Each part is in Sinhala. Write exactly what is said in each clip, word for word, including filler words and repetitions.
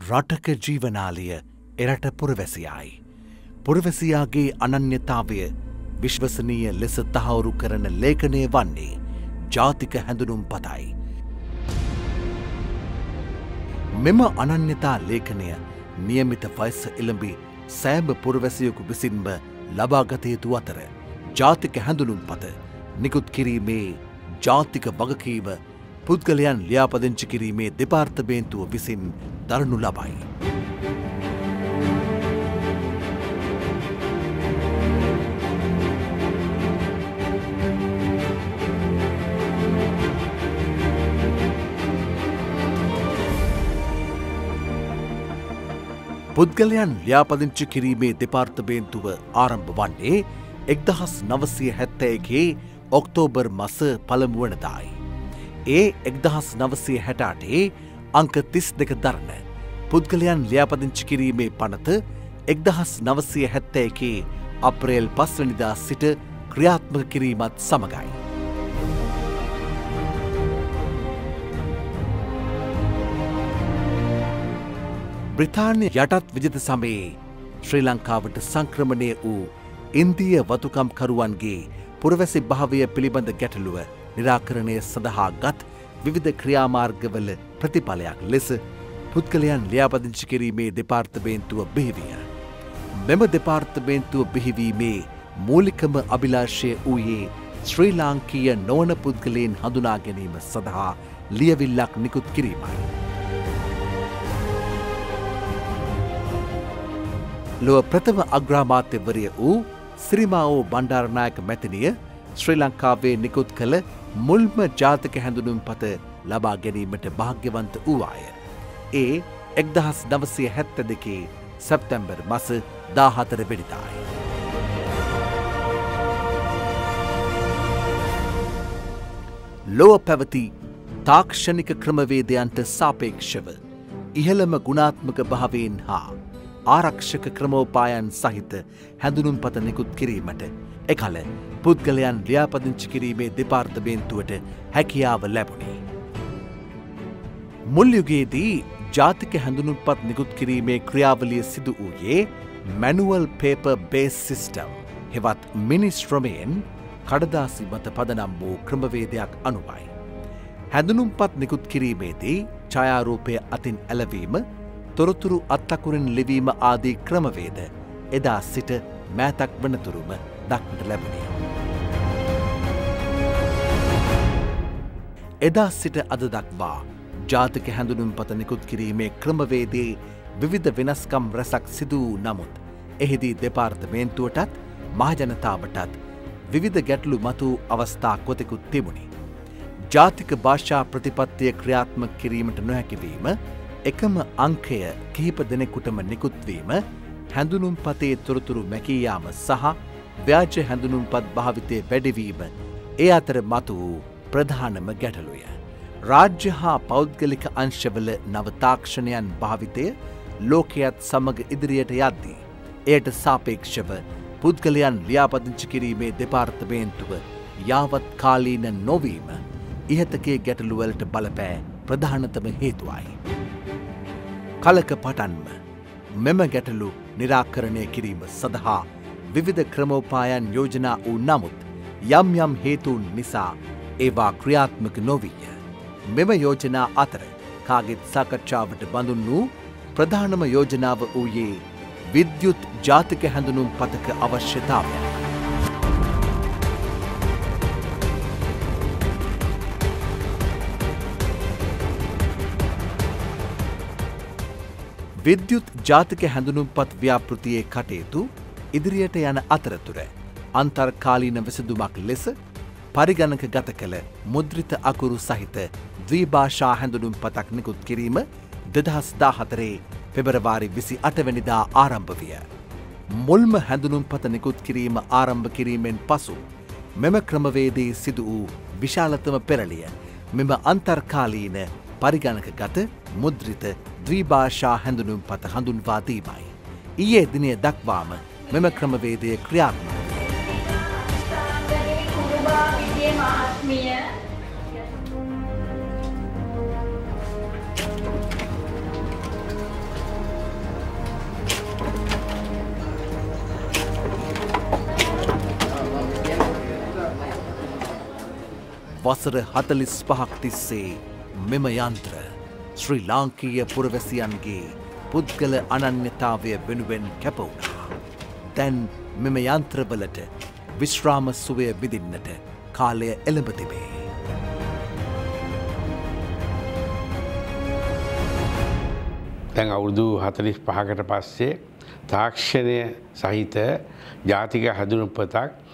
රටක ජීවනාලිය එරට පුරවැසියායි. පුරවැසියාගේ අනන්‍යතාවය විශ්වසනීය ලෙස තහවුරු කරන ලේඛනය වන්නේ ජාතික හැඳුනුම් පතයි. මෙම අනන්‍යතා ලේඛනය නියමිත වයස එළඹි සෑම පුරවැසියෙකු විසින්ම ලබාගත යුතු අතර ජාතික හැඳුනුම් පත නිකුත් කිරීමේ ජාතික වගකීම පුද්ගලයන් ලියාපදිංචි කිරීමේ දෙපාර්තමේන්තුව විසින් දරනු ලබයි. පුද්ගලයන් ලියාපදිංචි කිරීමේ දෙපාර්තමේන්තුව ආරම්භ වන්නේ එක්දහස් නවසිය හැත්තෑගේ ඔක්තෝබර් මස පළමු වනදායි. ඒ එක්දහස් නවසිය හැට අටේ අංක තිස් දෙක දරන පුද්ගලයන් ලියාපදිංචි කිරීමේ පනත එක්දහස් නවසිය හැත්තෑගේ අප්‍රේල් පස්වනිදා සිට ක්‍රියාත්මක කිරීමත් සමගයි. බ්‍රිතාන්‍ය යටත් විජිත සමයේ ශ්‍රී ලංකාවට සංක්‍රමණය වූ ඉන්දීය වතුකම්කරුවන්ගේ පුරවැසි භාවය පිළිබඳ ගැටලුව නිරාකරණය සඳහා ගත් විවිධ ක්‍රියාමාර්ගවල ප්‍රතිඵලයක් ලෙස පුද්ගලයන් ලියාපදිංචි කිරීමේ දෙපාර්තමේන්තුව බිහිවිය. මෙම දෙපාර්තමේන්තුව බිහිවීමේ මූලිකම අභිලාෂය වූයේ ශ්‍රී ලාංකීය නොවන පුද්ගලයන් හඳුනා ගැනීම සඳහා ලියවිල්ලක් නිකුත් කිරීමයි. ලොව ප්‍රථම අග්‍රාමාත්‍යවරය වූ සිරිමාවෝ බණ්ඩාරනායක මැතිනිය ශ්‍රී ලංකාවේ නිකුත් කළ මුල්ම ජාතික හැඳුනුම් පත ලබා ගැනීමට භාග්‍යවන්ත වූවාය. ඒ එක්දහස් නවසිය හැත්ත දෙකේ සැප්තැම්බර් මස දාහතර වෙනිදායි. ලොව පැවති තාක්ෂණික ක්‍රමවේදයන්ට සාපේක්ෂව ඉහළම ගුණාත්මක භාවයෙන් හා ආරක්ෂක ක්‍රමෝපායන් සහිත හැඳුනුම් පත නිකුත් කිරීමට එකල පුද්ගලයන් ලියාපදිංචි කිරීමේ දෙපාර්තමේන්තුවට හැකියාව ලැබුණේ. මුල් යුගයේදී ජාතික හැඳුනුම්පත් නිකුත් කිරීමේ ක්‍රියාවලිය සිදු වූයේ මැනුවල් පේපර් බේස් සිස්ටම් හෙවත් මිනිස්ට්‍රමයෙන් කඩදාසි මත පදනම් වූ ක්‍රමවේදයක් අනුවයි. හැඳුනුම්පත් නිකුත් කිරීමේදී ඡායාරූපය අතින් ඇලවීම තොරතුරු අත්තකුරින් ලිවීම ආදී ක්‍රමවේද එදා සිට මෑතක් වනතුරුම දක්නට ලැබුණේ. එදා සිට අද දක්වා ජාතික හැඳුනුම් පත නිකුත් කිරීමේ ක්‍රමවේදයේ විවිධ වෙනස්කම් රැසක් සිදු වූ නමුත් එහිදී දෙපාර්තමේන්තුවටත් මහජනතාවටත් විවිධ ගැටලු මතු අවස්ථා කොතෙකුත් තිබුණි. ජාතික භාෂා ප්‍රතිපත්තිය ක්‍රියාත්මක කිරීමට නොහැකිවීම, එකම අංකය කිහිප දෙනෙකුටම නිකුත්වීම, හැඳුනුම්පතේ තොරතුරු මැකී යාම සහ ව්‍යාජ හැඳුනුම්පත් භාවිතය වැඩිවීම ඒ අතර මතු වූ ප්‍රධානම ගැටලුය. රාජ්‍ය හා පෞද්ගලික අංශවල නව තාක්ෂණයන් භාවිතය ලෝකයත් සමග ඉදිරියට යද්දී එයට සාපේක්ෂව පුද්ගලයන් ලියාපදිංචි කිරීමේ දෙපාර්තමේන්තුව යාවත් කාලීන නොවීම ඉහතකේ ගැටලුවලට බලපෑ ප්‍රධානතම හේතුවයි. කලක පටන්ම මෙම ගැටලු නිරාකරණය කිරීම සඳහා විවිධ ක්‍රමෝපායන් යෝජනා වූ නමුත් යම් යම් හේතුන් නිසා ඒවා ක්‍රියාත්මක නොවීය. මෙම යෝජනා අතර කාගෙත් සාකච්ඡාවට බඳුන් වූ ප්‍රධානම යෝජනාව වූයේ විද්‍යුත් ජාතික හැඳුනුම් පතක අවශ්‍යතාවය. විද්‍යුත් ජාතික හැඳුනුම්පත් ව්‍යාපෘතියේ කටයුතු ඉදිරියට යන අතරතුර අන්තර්කාලීන විසඳුමක් ලෙස පරිගණක ගත කළ මුද්‍රිත අකුරු සහිත ද්විභාෂා හැඳුනුම්පතක් නිකුත් කිරීම දෙදහස් දාහතරේ පෙබරවාරි විසි අටවැනිදා ආරම්භ විය. මුල්ම හැඳුනුම්පත නිකුත් කිරීම ආරම්භ කිරීමෙන් පසු මෙම ක්‍රමවේදයේ සිදු වූ විශාලතම පෙරළිය මෙම අන්තර්කාලීන පරිගණක ගත මුද්‍රිත ද්විභාෂා හැඳුනුම්පත හඳුන්වා දීමයි. ඊයේ දිනය දක්වාම මෙම ක්‍රමවේදය ක්‍රියාත්මක වසර හතලිස් පහක් තිස්සේ මෙම යන්ත්‍ර ශ්‍රී ලාංකීය පුරවැසියන්ගේ පුද්ගල අනන්‍යතාවය වෙනුවෙන් කැප වුණා. දැන් මෙම යන්ත්‍රවලට විශ්‍රාම සුවය විඳින්නට කාලය එළඹ තිබේ. දැන් අවුරුදු හතලිස් පහකට පස්සේ තාක්ෂණය සහිත ජාතික හැඳුනුම්පතක්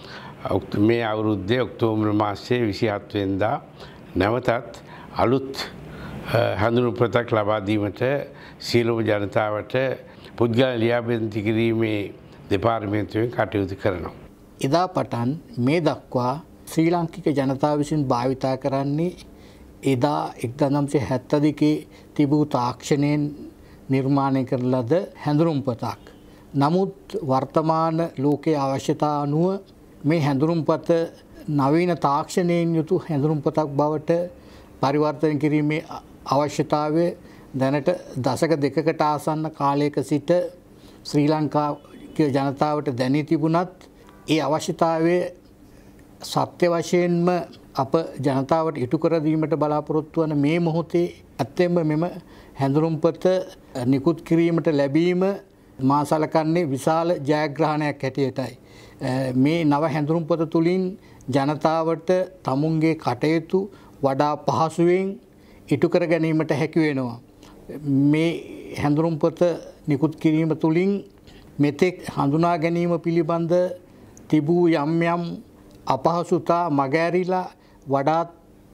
මේ අවුරුද්දේ ඔක්තෝබර් මාසයේ විසිහත් වෙනිදා නැවතත් අලුත් හැඳුනුම්පතක් ලබා දීමට සියලුම ජනතාවට පුද්ගල ලියාපදිංචි කිරීමේ දෙපාර්තමේන්තුවෙන් කටයුතු කරනවා. එදා පටන් මේ දක්වා ශ්‍රී ලාංකික ජනතාව විසින් භාවිතා කරන්නේ එදා එක්දාස් නවසිය හැත්තෑ දෙකේ තිබූ තාක්ෂණයෙන් නිර්මාණය කරන ලද හැඳුනුම්පතක්. නමුත් වර්තමාන ලෝකයේ අවශ්‍යතා අනුව මේ හැඳුනුම්පත නවීන තාක්ෂණයෙන් යුතු හැඳුනුම්පතක් බවට පරිවර්තන කිරීමේ අවශ්‍යතාවය දැනට දශක දෙකකට ආසන්න කාලයක සිට ශ්‍රී ලංකාවේ ජනතාවට දැනී තිබුණත් ඒ අවශ්‍යතාවය සත්‍ය වශයෙන්ම අප ජනතාවට ඉටු කර දීමට බලාපොරොත්තු වන මේ මොහොතේ ඇත්තෙන්ම මෙම හැඳුනුම්පත නිකුත් කිරීමට ලැබීම මා සලකන්නේ විශාල ජයග්‍රහණයක් හැටියටයි. මේ නව හැඳුනුම්පත තුළින් ජනතාවට තමුන්ගේ කටයුතු වඩා පහසුවෙන් ඉටු කර ගැනීමට හැකි වෙනවා. මේ හැඳුනුම්පත නිකුත් කිරීම තුළින් මෙතෙක් හඳුනා ගැනීම පිළිබඳ තිබූ යම් යම් අපහසුතා මගහැරිලා වඩාත්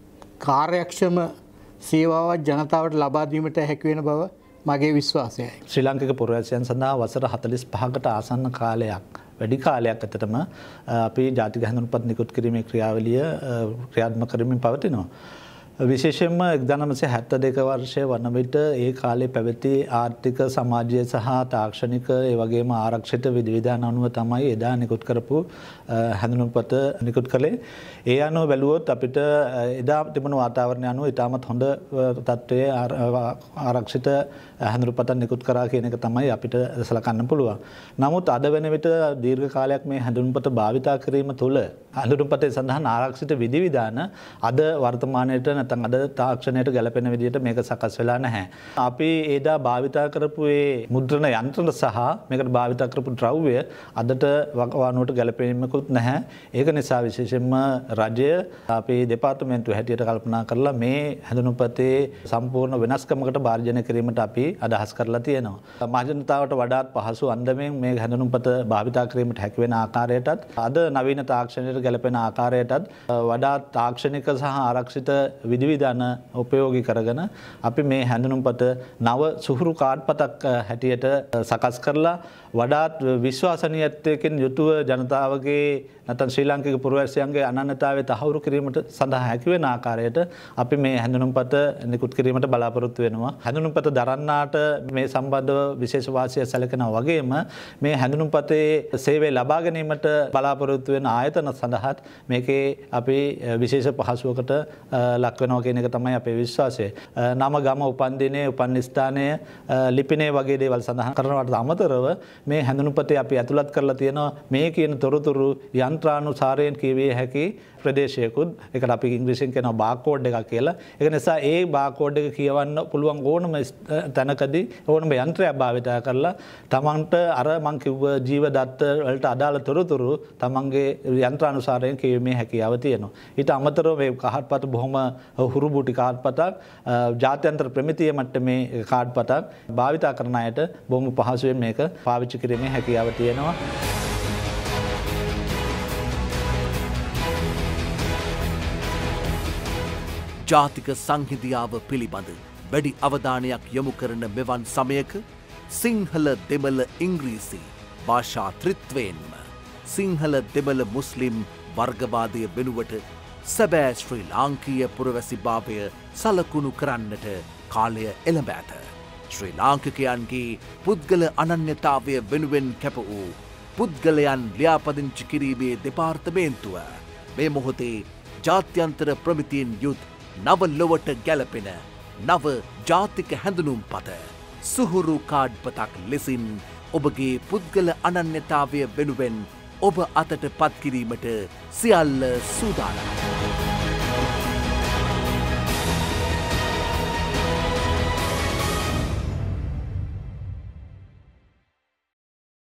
කාර්යක්ෂම සේවාවක් ජනතාවට ලබා දීමට හැකි වෙන බව මගේ විශ්වාසයයි. ශ්‍රී ලාංකික පුරවැසියන් සඳහා වසර හතලිස් පහකට ආසන්න කාලයක් වැඩි කාලයක් ඇත්තටම අපි ජාතික හැඳුනුම්පත් නිකුත් කිරීමේ ක්‍රියාවලිය ක්‍රියාත්මක කරමින් පවතිනවා. විශේෂයෙන්ම එක්දාස් නවසිය හැත්තෑ දෙක වර්ෂය වන විට ඒ කාලේ පැවති ආර්ථික සමාජීය සහ තාක්ෂණික ඒ වගේම ආරක්ෂිත විධිවිධාන අනුව තමයි එදා නිකුත් කරපු හැඳුනුම්පත නිකුත් කළේ. ඒ අනුව බැලුවොත් අපිට එදා තිබුණු වාතාවරණය අනුව ඉතාමත් හොඳ තත්ත්වයේ ආරක්ෂිත හැඳුනුම්පතක් නිකුත් කරා කියන එක තමයි අපිට සලකන්න පුළුවන්. නමුත් අද වෙන විට දීර්ඝ කාලයක් මේ හැඳුනුම්පත භාවිතා කිරීම තුළ හැඳුනුම්පතේ සඳහන් ආරක්ෂිත විධිවිධාන අද වර්තමානයේට නැත්නම් අද තාක්ෂණයට ගැලපෙන විදිහට මේක සකස් වෙලා නැහැ. අපි එදා භාවිතා කරපු ඒ මුද්‍රණ යන්ත්‍ර සහ මේකට භාවිතා කරපු ද්‍රව්‍ය අදට වකවානුවට ගැලපෙන්නේකුත් නැහැ. ඒක නිසා විශේෂයෙන්ම රජය අපේ දෙපාර්තමේන්තුව හැටියට කල්පනා කරලා මේ හැඳුනුම්පතේ සම්පූර්ණ වෙනස්කමකට භාජනය කිරීමට අපි අදහස් කරලා තියෙනවා. මහජනතාවට වඩාත් පහසු අන්දමෙන් මේ හැඳුනුම්පත භාවිතා කිරීමට හැකි වෙන ආකාරයටත් අද නවීන තාක්ෂණයට ගැලපෙන ආකාරයටත් වඩාත් තාක්ෂණික සහ ආරක්ෂිත විධිවිධාන උපයෝගී කරගෙන අපි මේ හැඳුනුම්පත නව සුහුරු කාඩ්පතක් හැටියට සකස් කරලා වඩාත් විශ්වාසනීයත්වයකින් යුතුව ජනතාවගේ නැත්නම් ශ්‍රී ලාංකික පුරවැසියන්ගේ අනන්‍යතාවය තහවුරු කිරීමට සඳහා හැකි වෙන ආකාරයට අපි මේ හැඳුනුම්පත නිකුත් කිරීමට බලාපොරොත්තු වෙනවා. හැඳුනුම්පත දරන්නාට මේ සම්බන්ධව විශේෂ වාසිය සැලකෙනා වගේම මේ හැඳුනුම්පතේ සේවය ලබා ගැනීමට බලාපොරොත්තු වෙන ආයතන සඳහාත් මේකේ අපි විශේෂ පහසුවකට ලක් වෙනවා කියන එක තමයි අපේ විශ්වාසය. නම ගම උපන්දිනයේ උපන් ස්ථානය ලිපිනේ වගේ දේවල් සඳහන් කරනවට අමතරව මේ හැඳුනුම්පතේ අපි ඇතුළත් කරලා තියෙනවා මේ කියන තොරතුරු යන්ත්‍රානුසාරයෙන් කියවිය හැකි ප්‍රදේශයකුත් ඒකට අපි ඉංග්‍රීසියෙන් කියනවා බාර්කෝඩ් එකක් කියලා. ඒක නිසා ඒ බාර්කෝඩ් එක කියවන්න පුළුවන් ඕනම තැනකදී ඕනම යන්ත්‍රයක් භාවිත කරලා තමන්ට අර මං කිව්ව ජීව දත්ත වලට අදාළ තොරතුරු තමන්ගේ යන්ත්‍රානුසාරයෙන් කියවීමේ හැකියාව තියෙනවා. ඊට අමතරව මේ කාඩ්පත බොහොම හුරුබුටි කාඩ්පතක් ජාත්‍යන්තර ප්‍රමිතිය මට්ටමේ කාඩ්පතක් භාවිත කරන අයට බොහොම පහසුවෙන් මේක පාවිච්චි කිරීමේ හැකියාව තියෙනවා. ජාතික සංහිඳියාව පිළිබඳ වැඩි අවධානයක් යොමු කරන මෙවන් සමයක සිංහල දෙමළ ඉංග්‍රීසි භාෂා ත්‍රිත්වයෙන්ම සිංහල දෙමළ මුස්ලිම් වර්ගවාදය වෙනුවට සැබෑ ශ්‍රී ලාංකීය පුරවැසි භාවය සලකුණු කරන්නට කාලය එළඹ ඇත. ශ්‍රී ලාංකිකයන්ගේ පුද්ගල අනන්‍යතාවය වෙනුවෙන් කැප වූ පුද්ගලයන් ලියාපදිංචි කිරීමේ දෙපාර්තමේන්තුව මේ මොහොතේ ජාත්‍යන්තර ප්‍රමිතියෙන් යුත් නව ලොවට ගැලපෙන නව ජාතික හැඳුනුම්පත සුහුරු කාඩ්පතක් ලෙසින් ඔබගේ පුද්ගල අනන්‍යතාවය වෙනුවෙන් ඔබ අතට පත් කිරීමට සියල්ල සූදානම්.